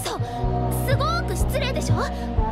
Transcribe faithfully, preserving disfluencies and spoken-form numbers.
とすごーく失礼でしょ。